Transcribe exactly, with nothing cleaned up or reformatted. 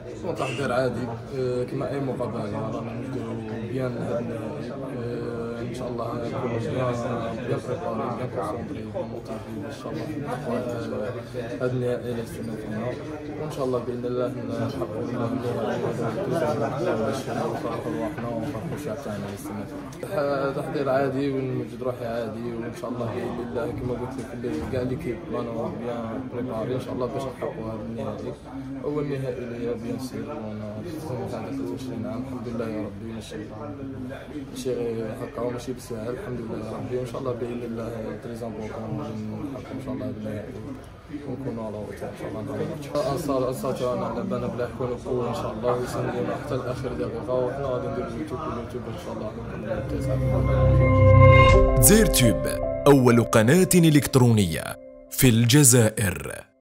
هو تحضير عادي آه، كما اي مقابله رانا نديرو بيان هاد النهائي. آه، ان شاء الله نكونو بيان بيان بريباري بيان كونسونطري موتيفي ان شاء الله نحققوا هاد النهائي اللي استنينا، وان شاء الله باذن الله نحققوا النهائي باش نفرحوا رواحنا ونفرحوا الشعب تاعنا اللي استنى. تحضير عادي ونمجد روحي عادي، وان شاء الله باذن الله كما قلت لك كاع ليكيب رانا بيان بريباري ان شاء الله باش نحققوا هذا النهائي. اول نهائي ليا بيان سير وانا في تاع ثلاثة وعشرين عام، الحمد لله يا ربي. ماشي ماشي هكا وماشي بالساهل، الحمد لله يا ربي. وان شاء الله باذن الله تري زامبورطون نحققوا ان شاء الله هذا النهائي ونكونوا على وقت ان شاء الله نهار الماتش. انصار انصار تاعنا على بالنا بلا يكونوا قوه ان شاء الله ويساندونا حتى لاخر دقيقه، وحنا غادي نديرو اليوتيوب واليوتيوب ان شاء الله نكونوا تسعه. زير تيوب أول قناة إلكترونية في الجزائر.